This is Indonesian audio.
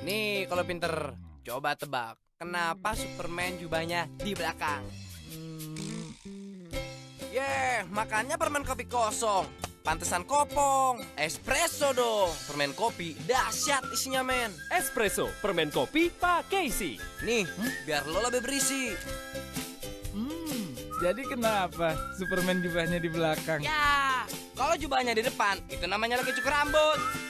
Nih kalau pinter, coba tebak. Kenapa Superman jubahnya di belakang? Makannya permen kopi kosong. Pantesan kopong. Espresso dong. Permen kopi dahsyat isinya, men. Espresso, permen kopi pakai isi. Nih, biar lo lebih berisi. Jadi kenapa Superman jubahnya di belakang? Ya, kalau jubahnya di depan, itu namanya lagi cukur rambut.